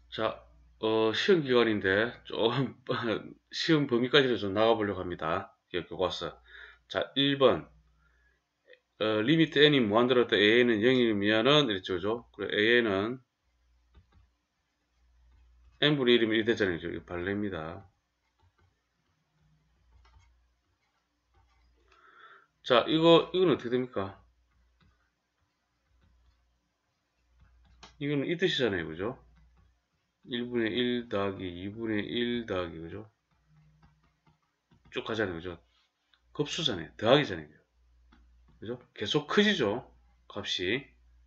자, 시험 기간인데 좀 시험 범위까지는 좀 나가보려고 합니다. 이 교과서. 자, 1번 리미트 n이 무한대로 때 a는 0이면은 이랬죠, 그죠? 그리고 a는 n분의 1이면 1이 되잖아요. 이거 발레입니다. 자, 이건 어떻게 됩니까? 이거는 이 뜻이잖아요, 그죠? 1분의 1 더하기 2분의 1 더하기, 그죠? 쭉 가잖아요, 그죠? 급수잖아요. 더하기잖아요. 그죠? 계속 커지죠, 값이.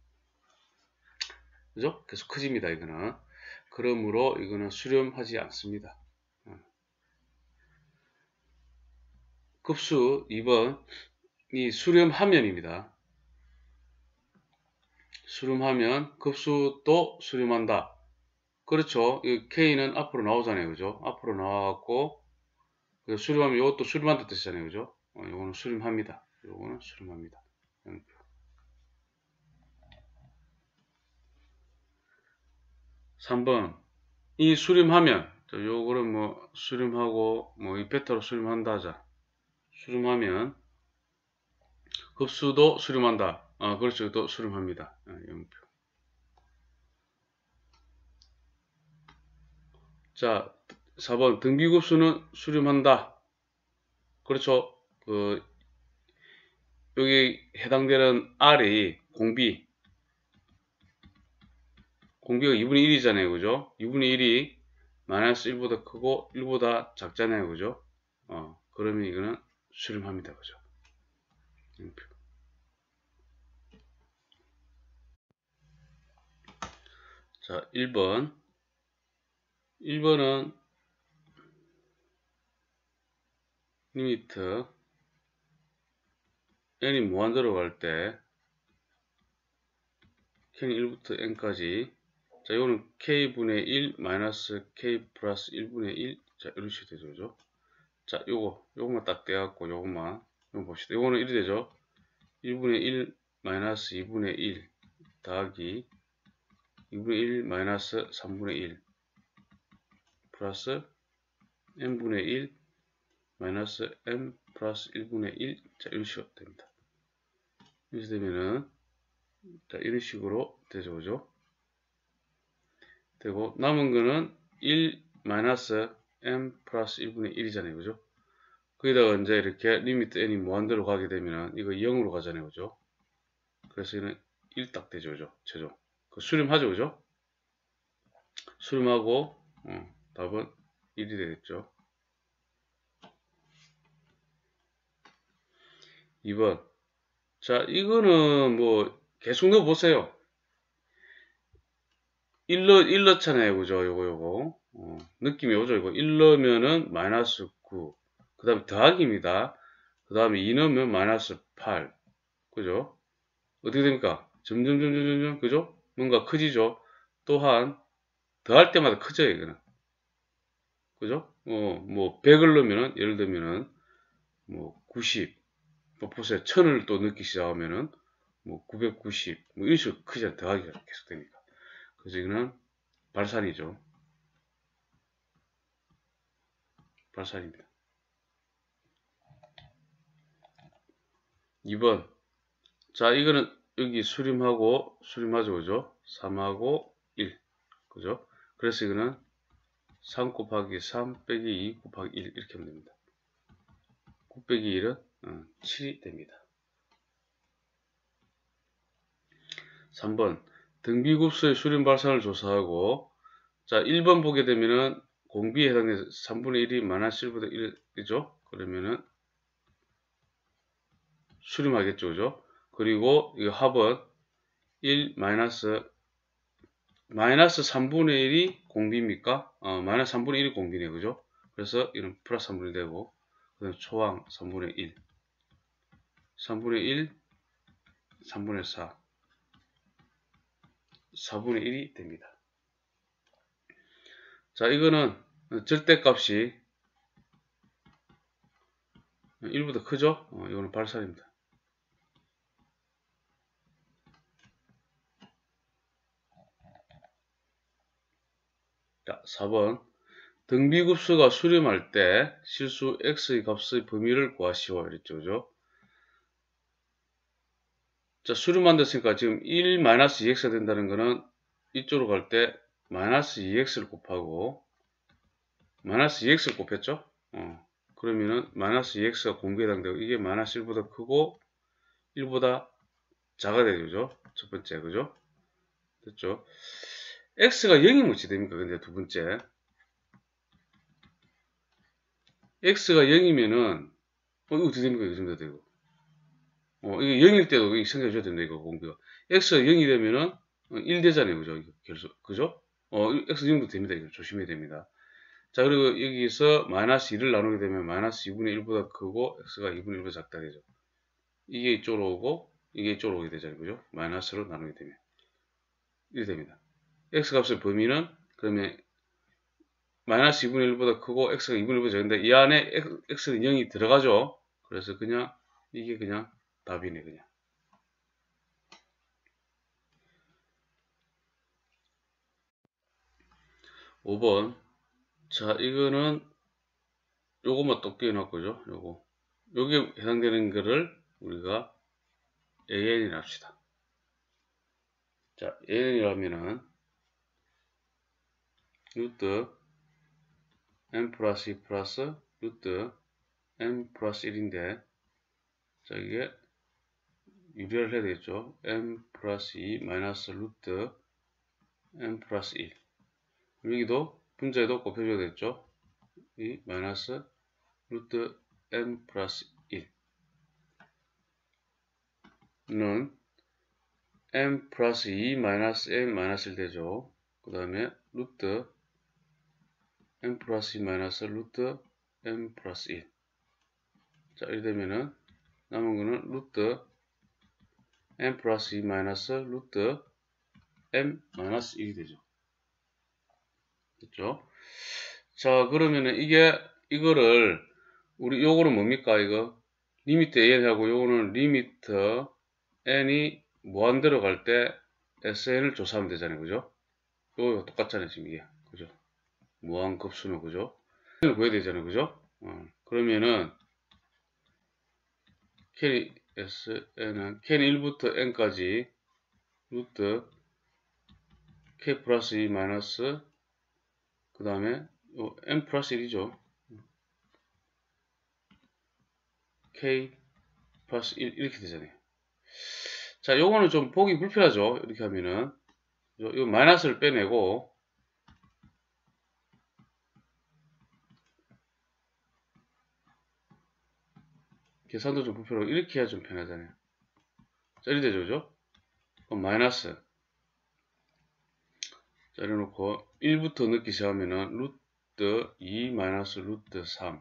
그죠? 계속 커집니다, 이거는. 그러므로 이거는 수렴하지 않습니다. 급수 2번 이 수렴하면입니다. 수렴하면 급수도 수렴한다. 그렇죠. 이 K는 앞으로 나오잖아요. 그죠? 앞으로 나와갖고 수렴하면 이것도 수렴한다 뜻이잖아요. 그죠? 이거는 수렴합니다. 이거는 수렴합니다. 3번 이 수렴하면 요거는 뭐 수렴하고 뭐 이 베타로 수렴한다 하자. 수렴하면 급수도 수렴한다. 그렇죠. 또 수렴합니다. 0표. 자, 4번 등비급수는 수렴한다. 그렇죠. 여기 해당되는 R이 공비가 2분의 1이잖아요. 그죠? 2분의 1이 마이너스 1보다 크고 1보다 작잖아요. 그죠? 그러면 이거는 수렴합니다. 그죠? 0표. 자, 1번. 1번은 리미트 n이 무한대로 갈 때 k는 1부터 n까지 자, 이거는 k분의 1 마이너스 k 플러스 1분의 1 자, 이런 식으로 되죠. 그죠? 자, 요거만 딱 떼갖고 요거 봅시다. 요거는 1이 되죠. 1분의 1 마이너스 2분의 1 더하기 2분의 1 마이너스 3분의 1 플러스 n분의 1 마이너스 n 플러스 1분의 1 자, 이런 식으로 됩니다. 이렇게 되면은 자, 이런 식으로 되죠. 그죠? 되고 남은 거는 1 마이너스 n 플러스 1분의 1이잖아요. 그죠? 거기다가 이제 이렇게 리미트 n이 무한대로 가게 되면은 이거 0으로 가잖아요. 그죠? 그래서 이는 1 딱 되죠. 그죠? 최종. 수렴하죠. 그죠? 수렴하고 답은 1이 되겠죠. 2번. 자, 이거는 뭐 계속 넣어보세요. 1 넣잖아요. 그죠? 요거. 느낌이 오죠? 이거 1 넣으면은 마이너스 9. 그 다음에 더하기입니다. 그 다음에 2 넣으면 마이너스 8. 그죠? 어떻게 됩니까? 점점, 그죠? 뭔가 커지죠? 또한, 더할 때마다 커져요, 이거는. 그죠? 뭐, 100을 넣으면은, 예를 들면은, 뭐, 90. 뭐, 보세요. 1000을 또 넣기 시작하면은, 뭐, 990. 뭐, 이런 식으로 크지 더하기가 계속 됩니다. 그래서 이거는 발산이죠. 발산입니다. 2번. 자, 이거는 여기 수렴하죠, 그죠? 3하고 1. 그죠? 그래서 이거는 3 곱하기 3 빼기 2 곱하기 1 이렇게 하면 됩니다. 9 빼기 1은 7이 됩니다. 3번 등비급수의 수렴 발산을 조사하고 자 1번 보게 되면은 공비에 해당해서 3분의 1이 마이너스 1보다 1이죠. 그러면은 수렴하겠죠. 그죠? 그리고 이 합은 1 마이너스 3분의 1이 공비입니까? 마이너스 3분의 1이 공비네요. 그죠? 그래서 이런 플러스 3분의 1 되고 그다음 초항 3분의 1 3분의 1 3분의 4 4분의 1이 됩니다. 자, 이거는 절대값이 1보다 크죠? 이거는 발산입니다. 자, 4번. 등비급수가 수렴할 때 실수 x의 값의 범위를 구하시오. 이랬죠. 그죠? 자, 수렴한 됐으니까 지금 1-2x가 된다는 거는 이쪽으로 갈 때 마이너스 2x를 곱하고 마이너스 2x를 곱했죠? 그러면은 마이너스 2x가 공개에 해당되고 이게 마이너스 1보다 크고 1보다 작아야 되죠? 첫 번째, 그죠? 됐죠? x가 0이면 어찌 됩니까? 근데 두 번째. x가 0이면은, 이거 어떻게 됩니까? 이거 정도 되고. 이게 0일 때도 이거 생각해 줘야 됩니다. 이거 공개가. x가 0이 되면은 1 되잖아요. 그죠? 이거 결수, 그죠? x 0도 됩니다. 이거 조심해야 됩니다. 자, 그리고 여기서 마이너스 2를 나누게 되면 마이너스 2분의 1보다 크고 x가 2분의 1보다 작다 되죠. 이게 이쪽으로 오고 이게 이쪽으로 오게 되잖아요. 그죠? 마이너스로 나누게 되면. 이렇게 됩니다. x 값의 범위는 그러면 마이너스 2분의 1보다 크고 x가 2분의 1보다 작은데 이 안에 x는 0이 들어가죠. 그래서 그냥 이게 그냥 답이네 그냥. 5번. 자, 이거는 요것만 또 끼워놨고죠. 요거. 여기에 해당되는 거를 우리가 AN이라 합시다. 자, AN이라면은 루트 n 플러스 2 플러스 루트 n 플러스 1인데 자, 이게 유리화를 해야 되겠죠. n 플러스 2 마이너스 루트 n 플러스 1. 여기도 분자에도 곱해줘야 되겠죠. 이 마이너스 루트 n 플러스 1는 n 플러스 2 마이너스 n 마이너스 1 되죠. 그 다음에 루트 n 플러스 2 마이너스 루트 n 플러스 1. 자, 이렇게 되면은 남은 거는 루트 n 플러스 2 마이너스 루트 n 마이너스 1이 되죠. 됐죠? 자, 그러면은 이거를 우리 요거는 뭡니까? 이거 리미트 an하고 요거는 리미트 n이 무한대로 갈 때 sn을 조사하면 되잖아요. 그죠? 요거 똑같잖아요. 지금 이게. 그죠? 무한급수는 그죠? n을 구해야 되잖아요. 그죠? 그러면은 캐리 sn은 캐리 1부터 n까지 루트 k 플러스 2 마이너스 그 다음에 n 플러스 1이죠. k 플러스 1 이렇게 되잖아요. 자, 요거는 좀 보기 불편하죠. 이렇게 하면은 요 마이너스를 빼내고 계산도 좀 불편하고 이렇게 해야 좀 편하잖아요. 자, 이렇게 되죠. 그죠? 그럼 마이너스 자, 이래놓고 1부터 넣기 시작하면은 루트 2 마이너스 루트 3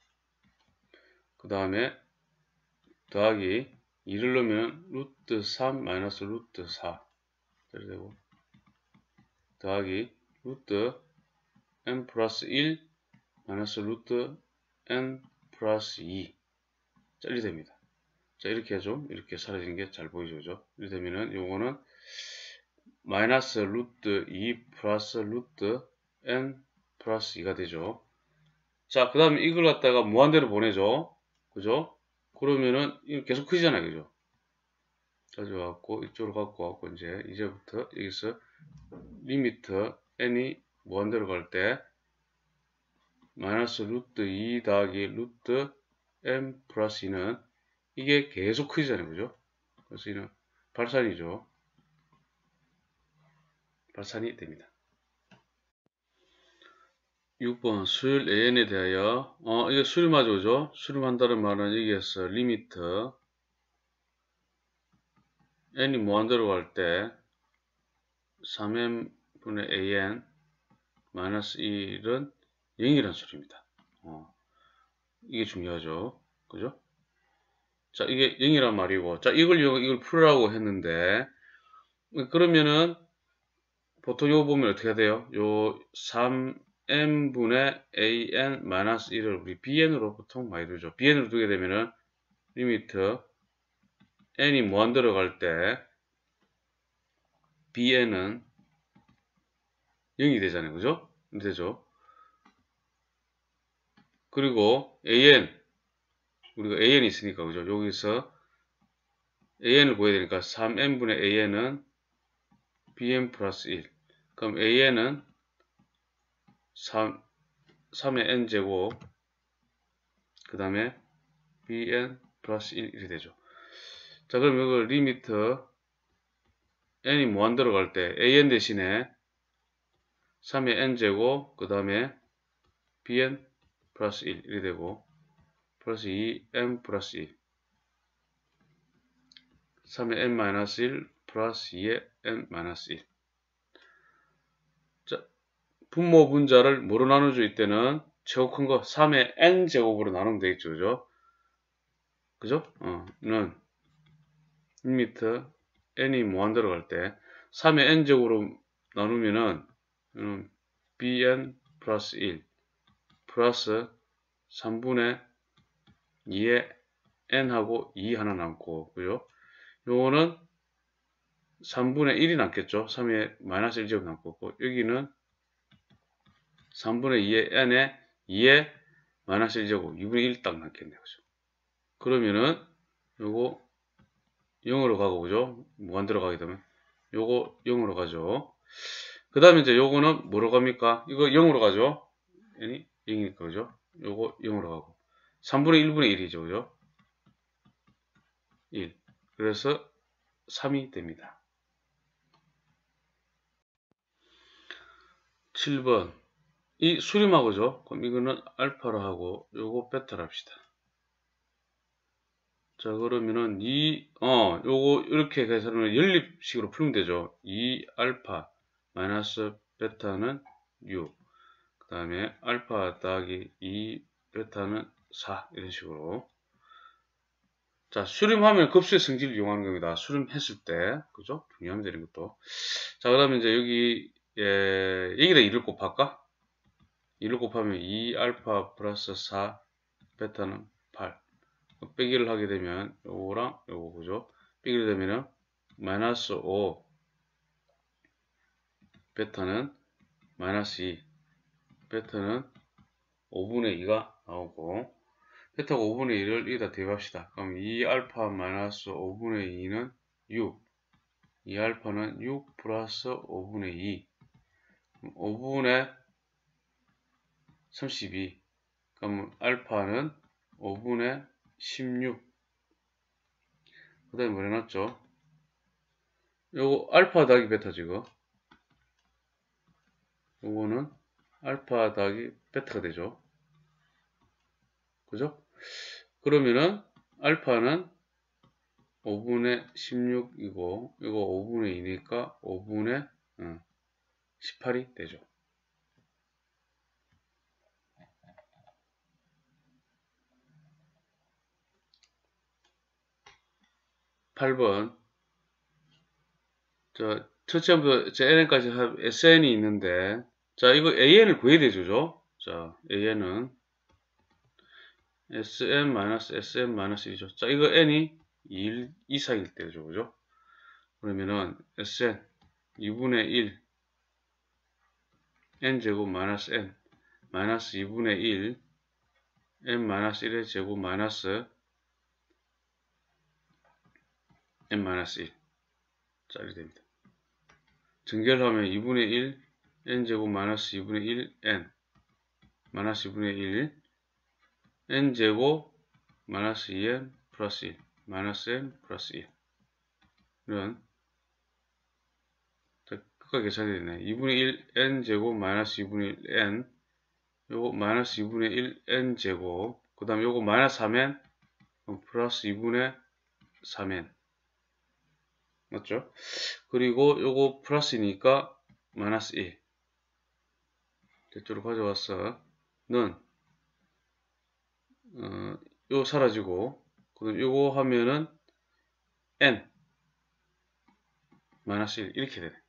그 다음에 더하기 2를 넣으면 루트 3 마이너스 루트 4 이렇게 되고 더하기 루트 n 플러스 1 마이너스 루트 n 플러스 2 자, 이렇게 됩니다. 자, 이렇게 해줘. 이렇게 사라지는 게 잘 보이죠. 그죠? 이렇게 되면은 요거는 마이너스 루트 2 플러스 루트 n 플러스 2가 되죠. 자, 그 다음에 이걸 갖다가 무한대로 보내죠. 그죠? 그러면은 이거 계속 크잖아요. 그죠? 가져와갖고 이쪽으로 갖고 와갖고 이제부터 여기서 리미트 n이 무한대로 갈 때 마이너스 루트 2 더하기 루트 n 플러스 2는 이게 계속 크잖아요. 그죠? 그래서 이는 발산이죠. 발산이 됩니다. 6번 수열 AN에 대하여 이게 수렴하죠. 그죠? 수렴한다는 말은 여기에서 리미트 n이 무한대로 갈 때 3n분의 an 마이너스 1은 0이라는 소리입니다. 이게 중요하죠. 그죠? 자, 이게 0이란 말이고, 자, 이걸 풀으라고 했는데, 그러면은, 보통 요거 보면 어떻게 돼요? 요 3n분의 an 마이너스 1을 우리 bn으로 보통 많이 두죠. bn으로 두게 되면은, 리미트 n이 무한대로 갈 때, bn은 0이 되잖아요. 그죠? 되죠. 그리고 an, 우리가 an이 있으니까, 그죠? 여기서 an을 구해야 되니까 3n분의 an은 bn 플러스 1. 그럼 an은 3의 n제곱, 그 다음에 bn 플러스 1 이렇게 되죠. 자, 그럼 이걸 리미트 n이 무한 들어갈 때 an 대신에 3의 n제곱, 그 다음에 bn 플러스 1 이렇게 되고, 플러스 2n 플러스 1, 3의 n 마이너스 1 플러스 2의 n 마이너스 1. 자, 분모 분자를 뭐로 나눠줄 때는 최고 큰 거 3의 n제곱으로 나누면 되겠죠. 그죠? 그죠? 는 리미트 n이 무한 들어갈 때 3의 n제곱으로 나누면은 bn 플러스 1 플러스 3분의 2의 n하고 2 하나 남고, 그죠? 요거는 3분의 1이 남겠죠. 3의 마이너스 1제곱 남고, 여기는 3분의 2의 n에 2의 마이너스 1제곱 2분의 1 딱 남겠네요. 그죠? 그러면은 요거 0으로 가고, 그죠? 무한 들어가게 되면 요거 0으로 가죠. 그 다음에 이제 요거는 뭐로 갑니까? 이거 0으로 가죠. n이 0이니까, 그죠? 요거 0으로 가고 3분의 1분의 1이죠. 그죠? 1. 그래서 3이 됩니다. 7번. 이 수렴하고죠. 그럼 이거는 알파로 하고 요거 베타로 합시다. 자, 그러면은 요거 이렇게 해서는 연립식으로 풀면 되죠. 2 알파 마이너스 베타는 6. 그 다음에 알파 더하기 2 베타는 4. 이런 식으로. 자, 수렴하면 급수의 성질을 이용하는 겁니다. 수렴했을 때. 그죠? 중요합니다. 이런 것도. 자, 그 다음에 이제 여기다 2를 곱할까? 2를 곱하면 2 알파 플러스 4 베타는 8. 빼기를 하게 되면 요거랑 요거, 그죠? 빼기를 되면은 마이너스 5 베타는 마이너스 2 베타는 5분의 2가 나오고, 베타가 5분의 2를 여기다 대입합시다. 그럼 2 알파 마이너스 5분의 2는 6. 2 알파는 6 플러스 5분의 2. 5분의 32. 그럼 알파는 5분의 16. 그 다음에 뭐 해놨죠? 요거 알파 더하기 베타죠, 이거. 요거는 알파 더하기 베타가 되죠. 그죠? 그러면은 알파는 5분의 16이고 이거 5분의 2니까 5분의 18이 되죠. 8번. 자, 첫째부터 n까지 sn이 있는데, 자, 이거 an을 구해야 되죠. 자, an은 sn-sn-1이죠. 자, 이거 n이 2 이상일 때죠. 그죠? 그러면은 sn 2분의 1 n제곱 마이너스 n 마이너스 2분의 1 n 마이너스 1의 제곱 마이너스 n 마이너스 1. 자, 이렇게 됩니다. 전개를 하면 2분의 1 n제곱 마이너스 2분의 1 n 마이너스 2분의 1 n제곱 마이너스 2n 플러스 1 마이너스 n 플러스 1 이런, 끝까지 계산이 되네. 2분의 1 n제곱 마이너스 2분의 1 n 요거 마이너스 2분의 1 n제곱, 그 다음에 요거 마이너스 3n 플러스 2분의 3n 맞죠? 그리고 요거 플러스니까 마이너스 1 이쪽으로 가져와서 는 요 사라지고, 그럼 요거 하면은 n 마이너스 1 이렇게 되네.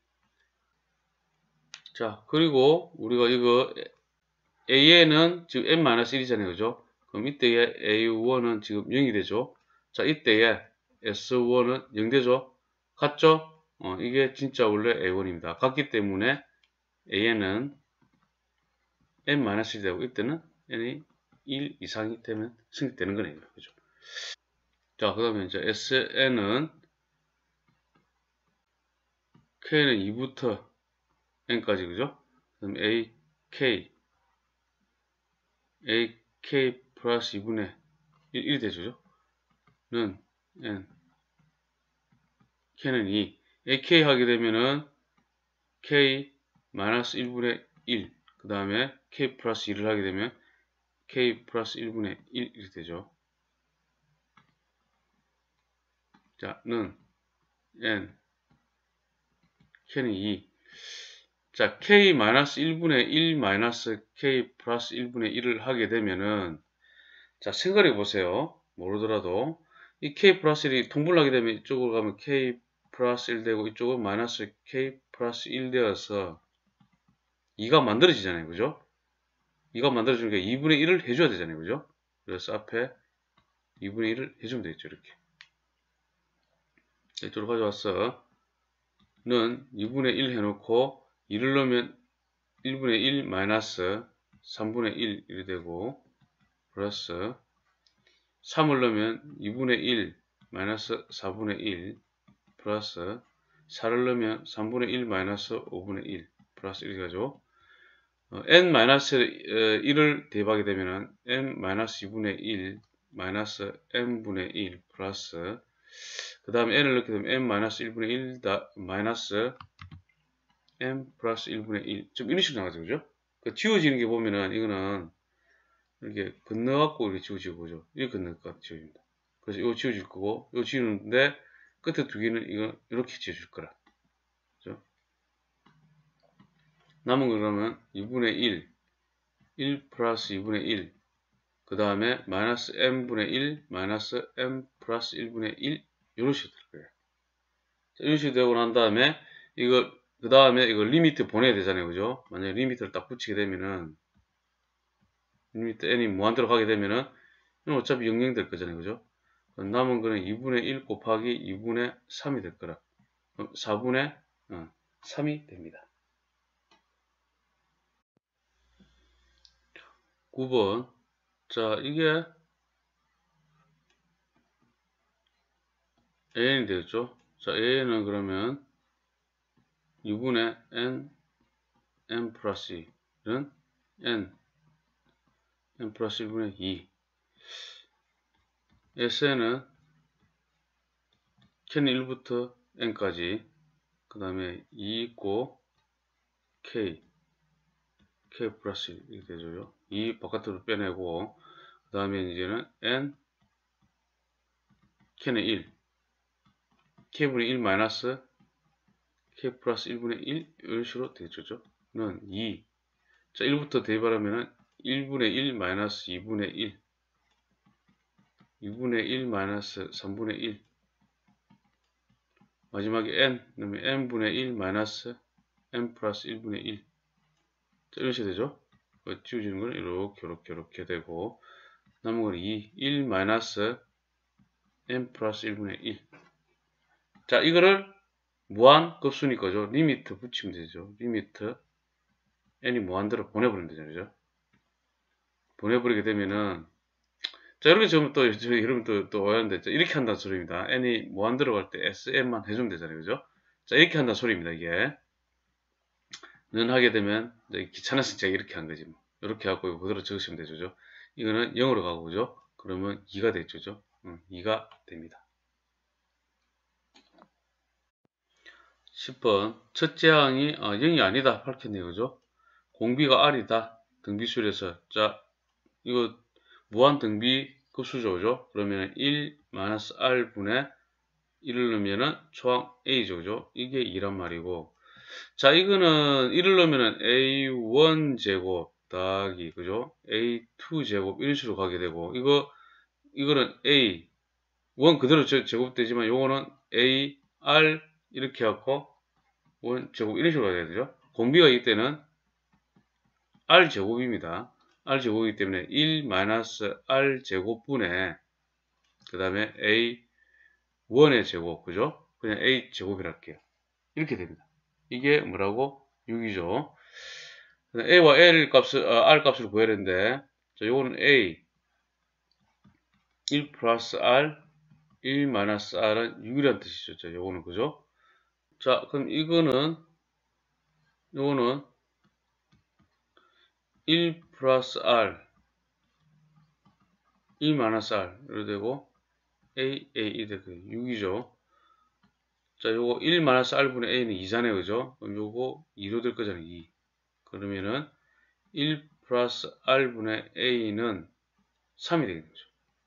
자, 그리고 우리가 이거 a는 지금 n 마이너스 1이잖아요. 그죠? 그럼 이때의 a1은 지금 0이 되죠. 자, 이때의 s1은 0 되죠. 같죠? 이게 진짜 원래 a1입니다. 같기 때문에 an은 n-1이 되고 이때는 n이 1 이상이 되면 성립되는 거네요. 그죠? 자, 그 다음에 이제 SN은 K는 2부터 N까지, 그죠? 그럼 AK 플러스 2분의 1이 되죠? 는 N, K는 2. AK 하게 되면은 K 마이너스 1분의 1. 그 다음에 K 플러스 1을 하게 되면 K 플러스 1분의 1 이렇게 되죠. 자, 는 N, K는 2. 자, K 마이너스 1분의 1 마이너스 K 플러스 1분의 1을 하게 되면은, 자, 생각해 보세요. 모르더라도. 이 K 플러스 1이 통분하게 되면 이쪽으로 가면 K 플러스 1 되고 이쪽은 마이너스 K 플러스 1 되어서 2가 만들어지잖아요. 그죠? 2가 만들어지니까 2분의 1을 해줘야 되잖아요. 그죠? 그래서 앞에 2분의 1을 해주면 되겠죠. 이렇게. 이쪽으로 가져왔어. 는 2분의 1 해놓고 2를 넣으면 1분의 1 마이너스 3분의 1 이렇게 되고 플러스 3을 넣으면 2분의 1 마이너스 4분의 1 플러스 4를 넣으면 3분의 1 마이너스 5분의 1 플러스 1이 가죠. n 마이너스 1을 대입하게 되면은 n 마이너스 2분의 1 마이너스 n분의 1 플러스 그 다음에 n을 넣게 되면 n 마이너스 1분의 1 마이너스 n 플러스 1분의 1 좀 이런 식으로 나가죠. 그죠? 그 지워지는 게 보면은 이거는 이렇게 건너갖고 이렇게 지워지고 그죠? 이렇게 건너갖고 지워집니다. 그래서 이거 지워질 거고 이거 지우는데 끝에 두 개는 이거 이렇게 지워줄 거라. 그죠? 남은 거 그러면 2분의 1 플러스 2분의 1 그 다음에 마이너스 n분의 1 마이너스 n 플러스 1분의 1 이런 식으로 될 거예요. 자, 이런 식으로 되고 난 다음에 이거 그 다음에 이거 리미트 보내야 되잖아요. 그죠? 만약에 리미트를 딱 붙이게 되면은 리미트 n이 무한대로 가게 되면은 어차피 0 될 거잖아요. 그죠? 남은 거는 2분의 1 곱하기 2분의 3이 될 거라. 4분의 3이 됩니다. 9번. 자, 이게 an이 되겠죠? 자, an은 그러면 2분의 n 플러스 2는 n 플러스 1분의 2. SN은 K는 1부터 N까지, 그 다음에 2 있고, K 플러스 1 이렇게 되죠. 2 바깥으로 빼내고, 그 다음에 이제는 N, K는 1, K분의 1 마이너스 K 플러스 1분의 1, 이런 식으로 되죠. 는 2. 자, 1부터 대입하려면은 1분의 1 마이너스 2분의 1, 2분의 1 마이너스 3분의 1, 마지막에 n, 그러면 n분의 1 마이너스 n 플러스 1분의 1. 자, 이런 식으로 되죠. 지워지는 건 이렇게 되고, 남은 건 2, 1 마이너스 n 플러스 1분의 1. 자, 이거를 무한급수니 거죠. 리미트 붙이면 되죠. 리미트 n이 무한대로 보내버리면 되죠. 그죠? 보내버리게 되면은, 자, 이렇게 적으면 또, 여러분 또 오해하는데, 이렇게 한다는 소리입니다. n이 무한대로 갈 때 sn만 해주면 되잖아요. 그죠? 자, 이렇게 한다는 소리입니다. 이게. 는 하게 되면, 귀찮아서 제가 이렇게 한 거지. 뭐. 이렇게 하고 이거 그대로 적으시면 되죠. 이거는 0으로 가고, 그죠? 그러면 2가 되죠. 2가 됩니다. 10번. 첫째 항이 0이 아니다. 밝혔네요. 그죠? 공비가 R이다. 등비수에서. 자, 이거 무한 등비 급수죠. 그죠? 그러면 1-R분의 1을 넣으면은 초항 A죠. 그죠? 이게 2란 말이고. 자, 이거는 1을 넣으면은 A1제곱 더하기, 그죠? A2제곱 이런 식으로 가게 되고, 이거는 A1 그대로 제곱되지만, 요거는 AR 이렇게 갖고, 1제곱 이런 식으로 가야 되죠? 공비가 이때는 R제곱입니다. R제곱이기 때문에 1-R제곱분의, 그 다음에 A1의 제곱, 그죠? 그냥 A제곱이라 할게요. 이렇게 됩니다. 이게 뭐라고? 6이죠. a와 l 값을, r 값을 구해야 되는데, 자, 요거는 a, 1 플러스 r, 1 마이너스 r은 6이라는 뜻이죠. 자, 요거는, 그죠? 자, 그럼 요거는 1 플러스 r, 1 마이너스 r, 이렇게 되고, a 되고, 6이죠. 자, 요거 1 마이너스 r분의 a는 2잖아요. 그죠? 그럼 요거 2로 될 거잖아요. 2. 그러면은 1 플러스 r분의 a는 3이 되는 거죠.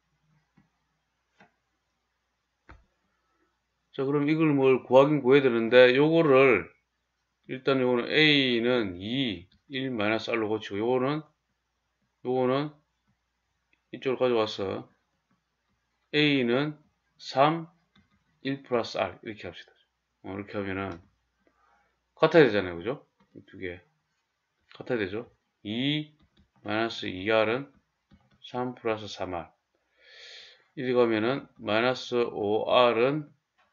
자, 그럼 이걸 뭘 구하긴 구해야 되는데, 요거를, 일단 요거는 a는 2, 1 마이너스 r로 고치고, 요거는 이쪽으로 가져와서, a는 3, 1 플러스 r. 이렇게 합시다. 이렇게 하면은, 같아야 되잖아요. 그죠? 두 개. 같아야 되죠? 2 마이너스 2r은 3 플러스 3r. 이리 가면은 마이너스 5r은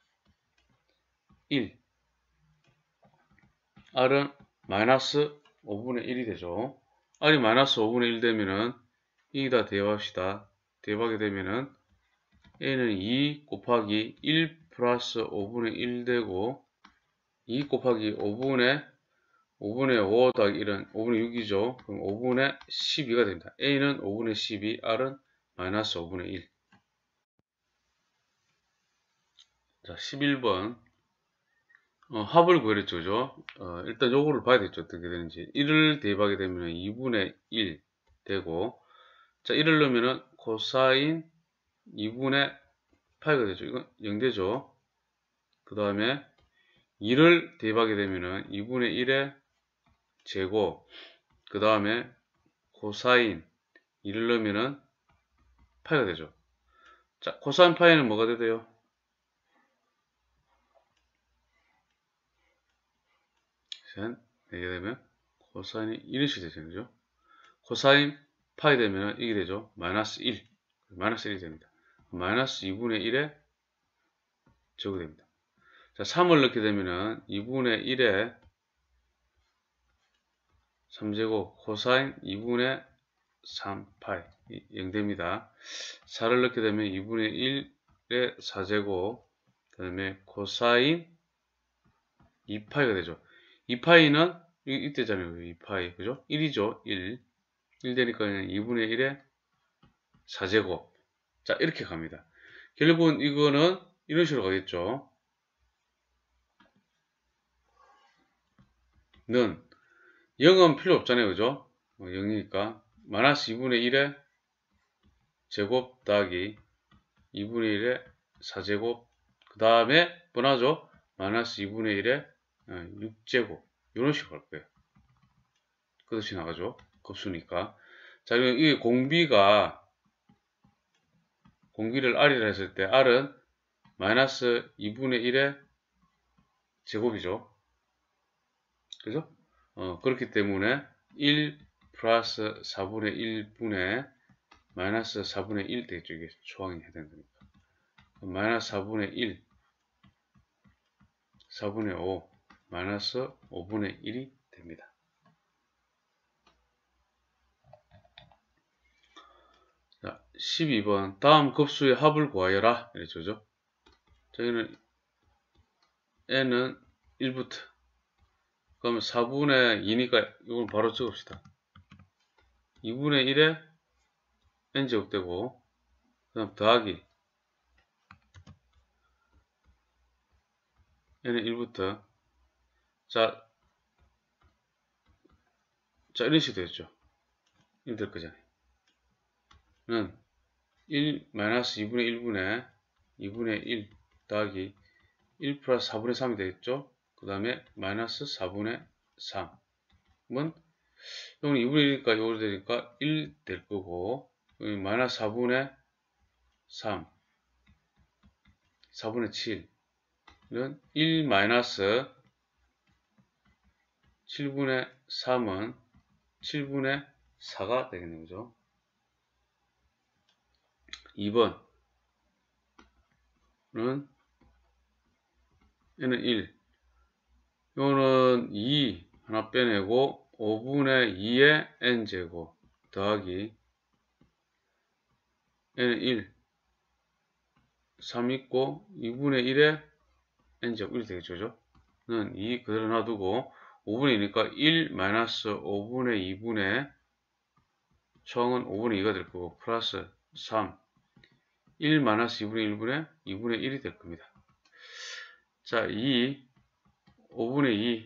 1. r은 마이너스 5분의 1이 되죠. r이 마이너스 5분의 1 되면은 여기다 대입합시다. 대입하게 되면은 a는 2 곱하기 1 플러스 5분의 1 되고 2 곱하기 5분의 5 더하기 1은 5분의 6이죠. 그럼 5분의 12가 됩니다. a는 5분의 12, r은 마이너스 5분의 1. 자, 11번. 합을 구하랬죠, 그죠? 일단 요거를 봐야 되겠죠, 어떻게 되는지. 1을 대입하게 되면 2분의 1 되고, 자, 1을 넣으면은 코사인 2분의 8가 되죠. 이건 0 되죠. 그 다음에 2를 대입하게 되면은 2분의 1의 제곱, 그 다음에 코사인 2를 넣으면은 8가 되죠. 자, 코사인 파이는 뭐가 돼요? 내게 되면 코사인이 이런 식이 되죠. 그죠? 코사인 파이 되면 이게 되죠. 마이너스 1. 마이너스 1이 됩니다. 마이너스 2분의 1에 적이 됩니다. 자, 3을 넣게 되면은 2분의 1에 3제곱 코사인 2분의 3파이 0 됩니다. 4를 넣게 되면 2분의 1에 4제곱 그 다음에 코사인 2파이가 되죠. 2파이는 이때잖아요. 2파이 그죠? 1이죠. 1 되니까 2분의 1에 4제곱 자 이렇게 갑니다. 결국은 이거는 이런 식으로 가겠죠. 는 0은 필요 없잖아요. 그죠? 0이니까 마이너스 2분의 1의 제곱 더하기 2분의 1의 4제곱 그 다음에 뭐나죠? 마이너스 2분의 1의 6제곱 이런 식으로 할 거예요. 그것이 나가죠. 급수니까. 자, 그럼 이 공비를 r이라 했을 때 r은 마이너스 2분의 1의 제곱이죠. 그죠? 그렇기 때문에 1 플러스 4분의 1분의 마이너스 4분의 1 되겠죠. 이게 초항이 해당되니까. 마이너스 4분의 1, 4분의 5, 마이너스 5분의 1이 됩니다. 자, 12번. 다음 급수의 합을 구하여라. 이랬죠. 저희는 n은 1부터. 그러면 4분의 2니까 이걸 바로 적읍시다. 2분의 1에 n제곱 되고, 그 다음 더하기 n은 1부터. 자, 이런 식으로 되겠죠. 1 될 거잖아요. 는 1 마이너스 2분의 1분의 2분의 1 더하기 1 플러스 4분의 3이 되겠죠. 그 다음에 마이너스 4분의 3은 이건 2분의 1이니까 이거 되니까 1 될 거고 마이너스 4분의 3 4분의 7은 1 마이너스 7분의 3은 7분의 4가 되겠네요. 그죠? 2번은 얘는 1 이거는 2 하나 빼내고 5분의 2의 n제곱 더하기 n은 1, 3 있고 2분의 1의 n제곱 이렇게 되겠죠. 그죠? 는 2 그대로 놔두고 5분의 2니까 1 마이너스 5분의 2분의 총은 5분의 2가 될 거고 플러스 3 1 마이너스 2분의 1분의 2분의 1이 될 겁니다. 자, 5분의 2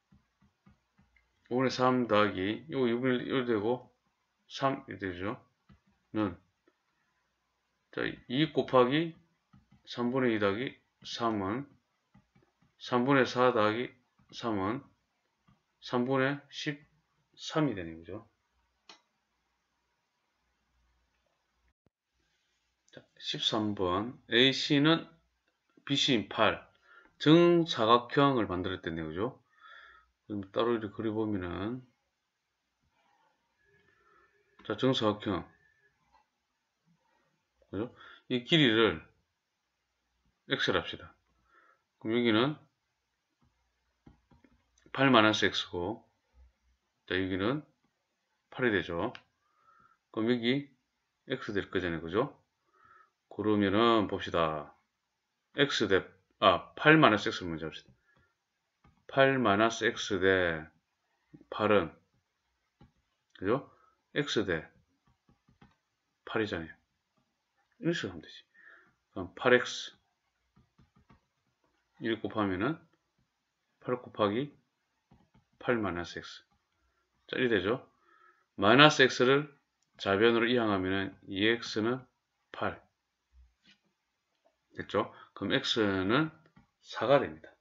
5분의 3 더하기 이거 2분의 1 되고 3 이렇게 되죠. 는 자, 2 곱하기 3분의 2 더하기 3은 3분의 4 더하기 3은 3분의 13이 되는 거죠. 자, 13번 AC는 BC인 8 정사각형을 만들었댔네요. 그죠? 그럼 따로 이렇게 그려보면은 자, 정사각형 그죠? 이 길이를 x를 합시다. 그럼 여기는 8-x고 자, 여기는 8이 되죠. 그럼 여기 x 될 거잖아요. 그죠? 그러면은 봅시다. 8-x를 먼저 합시다. 8-x 대 8은 그죠? x 대 8이잖아요. 이런 식으로 하면 되지. 그럼 8x 1 곱하면은 8 곱하기 8-x 자, 이렇게 되죠. 마이너스 x를 좌변으로 이항하면은 2x는 8 됐죠? 그럼 x는 4가 됩니다.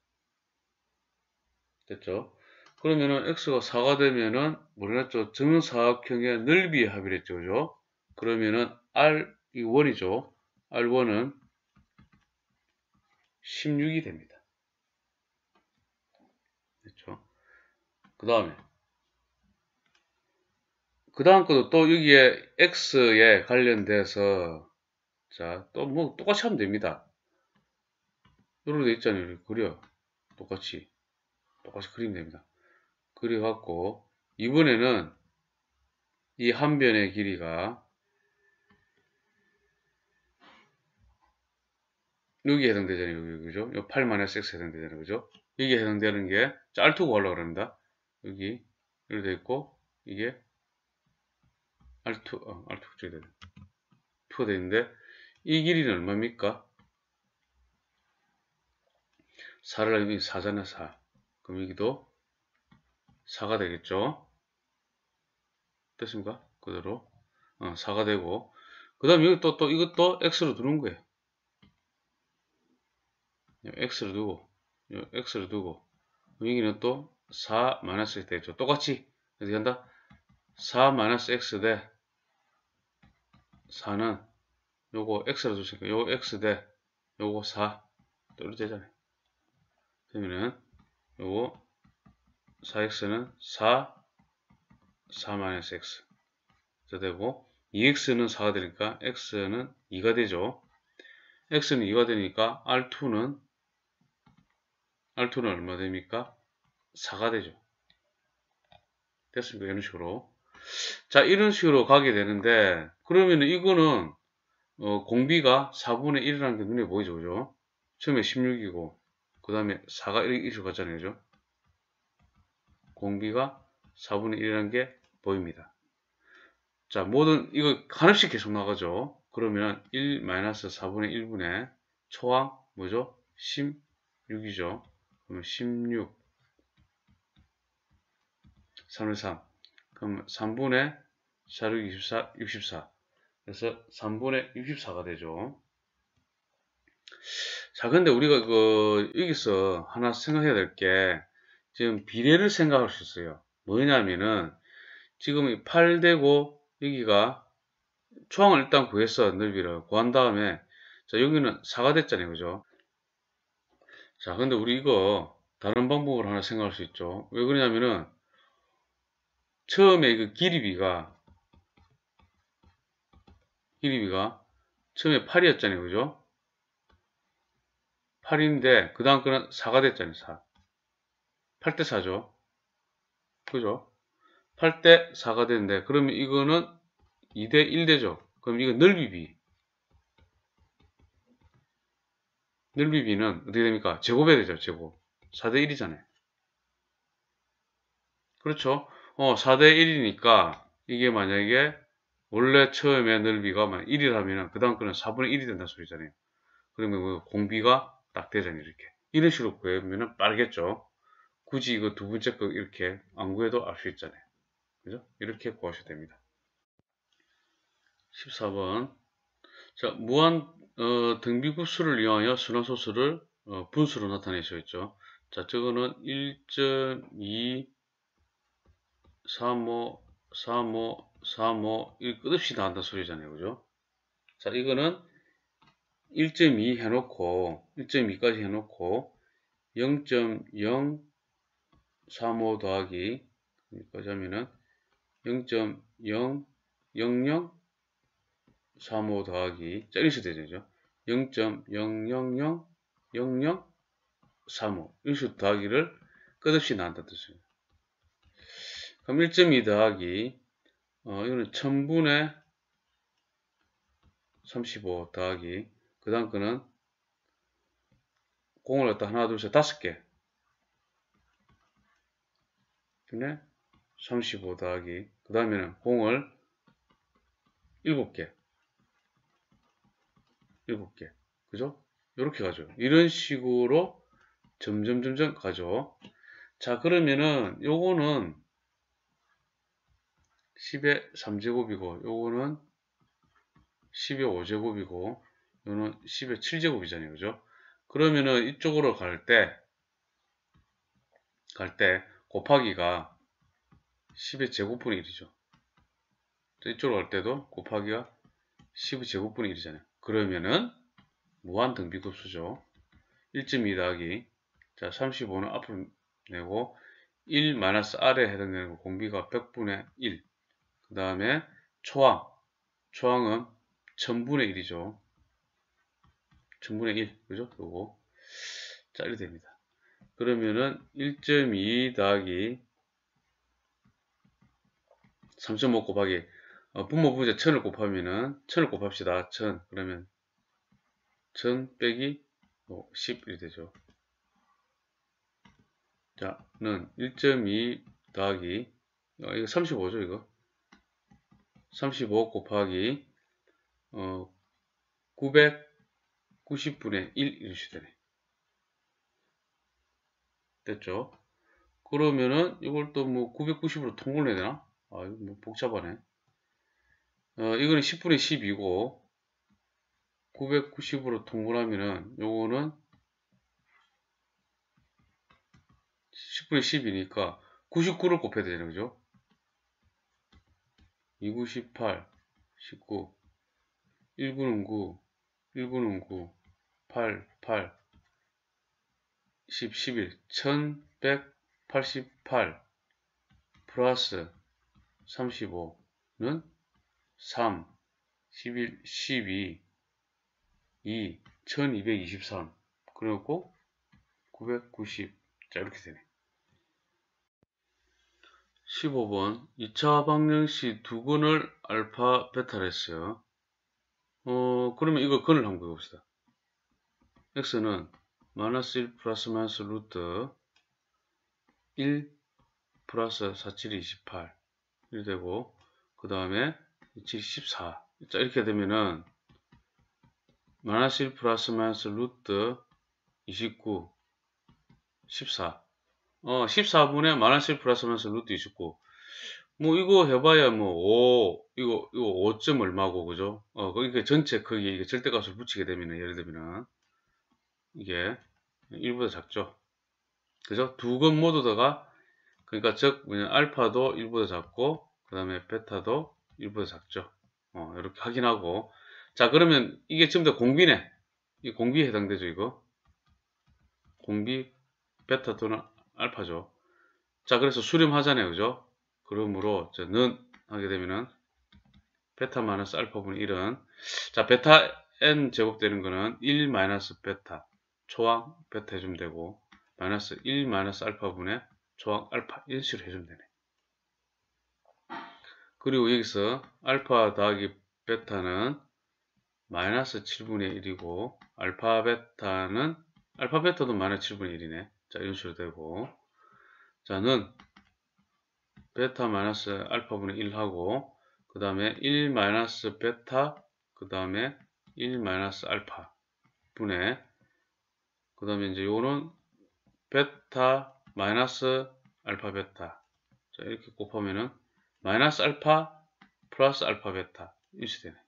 됐죠? 그러면은 x가 4가 되면은 뭐랬죠? 정사각형의 넓이의 합이랬죠. 그죠? 그러면은 이 원이죠. R1은 16이 됩니다. 됐죠? 그 다음 것도 또 여기에 x에 관련돼서 자, 또 뭐 똑같이 하면 됩니다. 이렇게 돼 있잖아요. 그려. 똑같이 그리면 됩니다. 그려갖고 이번에는 이 한 변의 길이가 여기에 해당되잖아요. 여기, 그죠? 8-x 해당되잖아요. 그죠? 이게 해당되는 게 R2 구하려고 그럽니다. 여기 이렇게 돼 있고 이게 R2 쪽에 2가 돼 있는데 이 길이는 얼마입니까? 4를 여기 4잖아 4. 그럼 여기도 4가 되겠죠? 됐습니까? 그대로 4가 되고 그 다음에 여기 또 이것도 x로 두는 거예요. x를 두고 여기는 또 4-x 되겠죠. 똑같이 어떻게 한다? 4-x 대 4는 요거 x로 두시니까 요거 x 대 요거 4 또 이렇게 되잖아요. 그러면은 요거 4x는 4-x 자 되고 2x는 4가 되니까 x는 2가 되죠. x는 2가 되니까 R2는 얼마 됩니까? 4가 되죠. 됐습니까? 이런 식으로. 자, 이런 식으로 가게 되는데, 그러면 이거는, 공비가 4분의 1이라는 게 눈에 보이죠. 그죠? 처음에 16이고, 그 다음에 4가 이렇게 식으로 갔잖아요. 그죠? 공비가 4분의 1이라는 게 보입니다. 자, 이거 하나씩 계속 나가죠. 그러면 1-4분의 1분의 초항, 뭐죠? 16이죠. 그러면 16, 3을 3. 그럼 3분의 4, 6, 64. 그래서 3분의 64가 되죠. 자, 근데 우리가 여기서 하나 생각해야 될 게, 지금 비례를 생각할 수 있어요. 뭐냐면은, 지금 8 되고, 여기가 초항을 일단 구해서 넓이를 구한 다음에, 자, 여기는 4가 됐잖아요. 그죠? 자, 근데 우리 이거 다른 방법으로 하나 생각할 수 있죠. 왜 그러냐면은, 처음에 그 길이비가 처음에 8이었잖아요. 그죠? 8인데 그 다음 거는 4가 됐잖아요. 4. 8대 4죠. 그죠? 8대 4가 되는데, 그러면 이거는 2대 1 되죠. 그럼 이거 넓이비. 넓이비는 어떻게 됩니까? 제곱해야 되죠, 제곱. 4대 1이잖아요. 그렇죠? 4대 1이니까 이게 만약에 원래 처음에 넓이가 1이라면 그 다음 거는 4분의 1이 된다는 소리잖아요. 그러면 그 공비가 딱 되잖아요, 이렇게. 이런 식으로 구하면 빠르겠죠. 굳이 이거 두 번째 거 이렇게 안 구해도 알 수 있잖아요. 그죠? 이렇게 구하셔야 됩니다. 14번. 자, 무한 등비급수를 이용하여 순환소수를 분수로 나타내셔 있죠. 자, 저거는 1.2 35, 35, 35, 이 끝없이 나온다 소리잖아요. 그죠? 자, 이거는 1.2 해놓고, 1.2까지 해놓고, 0.035 더하기, 여기까지 하면은 0.00035 더하기, 자, 이렇게 되죠. 0.0000035, 이런 식으로 더하기를 끝없이 나온다 뜻이에요. 그럼 1.2 더하기, 이거는 1000분의 35 더하기, 그 다음 거는 공을 갖다 하나, 둘, 셋, 5개. 분의 35 더하기, 그 다음에는 공을 7개. 7개. 그죠? 이렇게 가죠. 이런 식으로 점점 가죠. 자, 그러면은 요거는 10의 3제곱이고, 요거는 10의 5제곱이고, 요거는 10의 7제곱이잖아요. 그죠? 그러면은 이쪽으로 갈 때 곱하기가 10의 제곱분의 1이죠. 이쪽으로 갈 때도 곱하기가 10의 제곱분의 1이잖아요. 그러면은 무한 등비급수죠. 1.2 더하기, 자, 35는 앞으로 내고, 1 마이너스 R에 해당되는 공비가 100분의 1. 그 다음에 초항은 1000분의 1이죠. 1000분의 1. 그죠? 요거. 자, 이렇게 됩니다. 그러면은 1.2 더하기 3.5 곱하기, 분모 분자 1000을 곱하면은, 1000을 곱합시다. 1000. 그러면 1000 빼기 10이 되죠. 자, 는 1.2 더하기, 이거 35죠, 이거. 35 곱하기, 990분의 1 이렇게 되네. 됐죠? 그러면은, 이걸 또 뭐 990으로 통분을 해야 되나? 아, 이거 뭐 복잡하네. 이거는 10분의 10이고, 990으로 통분하면은, 요거는 10분의 10이니까 99를 곱해야 되잖아요. 그죠? 2, 9, 18, 19, 1, 9는 9, 1, 9는 9, 8, 8, 10, 11, 1188 플러스 35는 3, 11, 12, 2, 1223. 그리고 990. 자, 이렇게 되네. 15번. 2차 방정식 두 근을 알파, 베타를 했어요. 그러면 이거 근을 한번 그려봅시다. x는 마이너스 1 플러스 마이너스 루트 1 플러스 47이 28. 이렇게 되고, 그 다음에 27이 14. 자, 이렇게 되면은, 마이너스 1 플러스 마이너스 루트 29, 14. 14분의 마이너스 1 플러스 마이너스 루트 29. 뭐, 이거 해봐야 뭐, 5, 이거 5점 얼마고, 그죠? 그러니까 전체 크기, 이게 절대값을 붙이게 되면은, 예를 들면은, 이게 1보다 작죠? 그죠? 두 건 모두 다가, 그러니까 알파도 1보다 작고, 그 다음에 베타도 1보다 작죠? 이렇게 확인하고. 자, 그러면 이게 전부 다 공비네. 이 공비에 해당되죠, 이거. 공비, 베타 또는 알파죠. 자, 그래서 수렴하잖아요, 그죠? 그러므로, 는 하게 되면은, 베타 마이너스 알파분의 1은, 자, 베타 n 제곱되는 거는 1 마이너스 베타, 초항 베타 해주면 되고, 마이너스 1 마이너스 알파분의 초항 알파, 이런 식으로 해주면 되네. 그리고 여기서 알파 더하기 베타는 마이너스 7분의 1이고 알파 베타도 마이너스 7분의 1이네. 자, 이런 식으로 되고, 자, 는 베타 마이너스 알파분의 1하고 그 다음에 1 마이너스 베타 그 다음에 1 마이너스 알파 분의 그 다음에 이제 요거는 베타 마이너스 알파 베타. 자, 이렇게 곱하면은 마이너스 알파 플러스 알파 베타 이렇게 되네.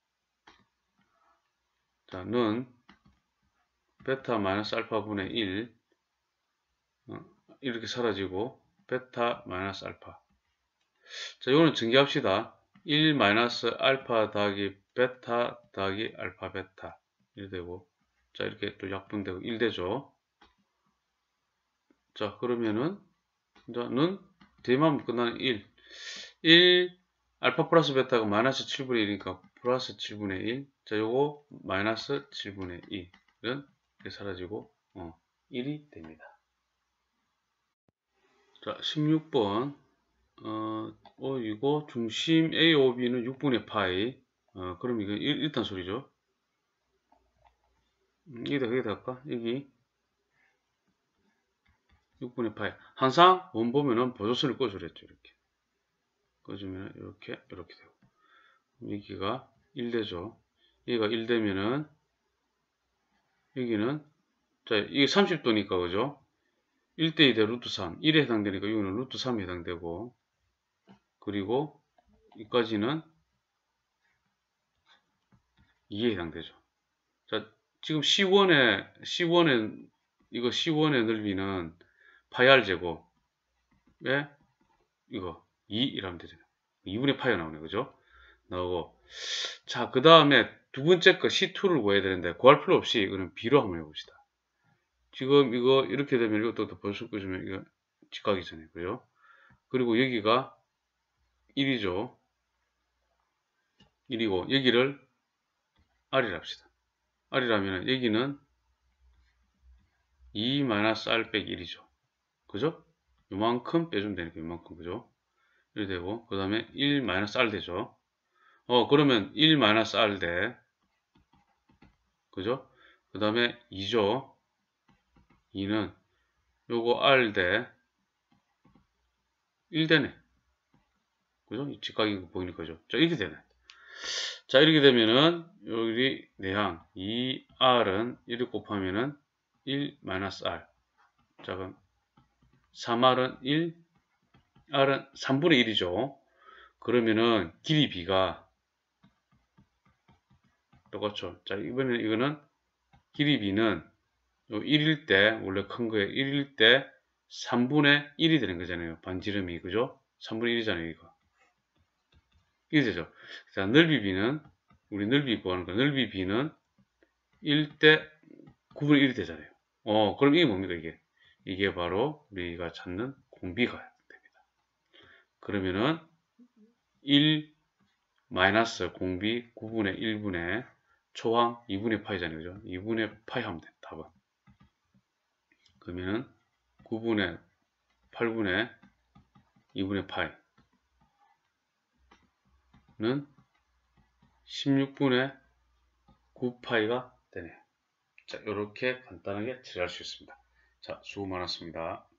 자, 는 베타 마이너스 알파 분의 1 이렇게 사라지고 베타 마이너스 알파. 자, 이거는 전개합시다. 1 마이너스 알파 더하기 베타 더하기 알파 베타 1 되고, 자, 이렇게 또 약분되고 1 되죠. 자, 그러면은 는 대입하면 끝나는 1 알파 플러스 베타가 마이너스 7분의 1이니까 플러스 7분의 1. 자, 요거 마이너스 7분의 2는 이렇게 사라지고 1이 됩니다. 자, 16번 이거 중심 AOB는 6분의 파이. 그럼 이거 일단 소리죠. 여기다 할까? 여기 6분의 파이. 항상 원 보면은 보조선을 꽂으랬죠. 이렇게 꽂으면 이렇게 되고, 여기가 1 되죠. 여기가 1 되면은 여기는, 자, 이게 30도니까 그죠? 1대 2대 루트 3 1에 해당되니까 여기는 루트 3에 해당되고, 그리고 여기까지는 2에 해당되죠. 자, 지금 C1의 이거 C1의 넓이는 파이 R 제곱에 이거 2 이라면 되잖아요. 2분의 파이가 나오네. 그죠? 나오고, 자, 그 다음에 두 번째 거 C2를 구해야 되는데 구할 필요 없이 이거는 B로 한번 해봅시다. 지금 이거 이렇게 되면 이것도 벌써 끄주면 이거 직각이잖아요. 그죠? 그리고 여기가 1이죠. 1이고 여기를 R이라 합시다. R이라면 여기는 2-R 빼기 1이죠. 그죠? 요만큼 빼주면 되니까 요만큼. 그죠? 이렇게 되고, 그 다음에 1-R 되죠. 그러면 1-R 대, 그죠? 그 다음에 2죠. 2는 요거 R 대 1 되네. 그죠? 이 직각이 보이는 거죠. 자, 이렇게 되네. 자, 이렇게 되면은 여기 내항 2R은 1을 곱하면은 1-R. 자, 그럼 3R은 1, R은 3분의 1이죠. 그러면은 길이 B가 똑같죠. 자, 이번에는 이거는 길이 B는 1일 때, 원래 큰 거에 1일 때 3분의 1이 되는 거잖아요. 반지름이. 그죠? 3분의 1이잖아요, 이거. 이게 되죠. 자, 넓이 B는, 우리 넓이 구하는 거, 넓이 B는 1대 9분의 1이 되잖아요. 그럼 이게 뭡니까, 이게? 이게 바로 우리가 찾는 공비가 됩니다. 그러면은 1 마이너스 공비 9분의 1분의 초항 2분의 파이잖아요. 그죠? 2분의 파이 하면 돼, 답은. 그러면은 9분의 8분의 2분의 파이는 16분의 9파이가 되네요. 자, 이렇게 간단하게 처리할 수 있습니다. 자, 수고 많았습니다.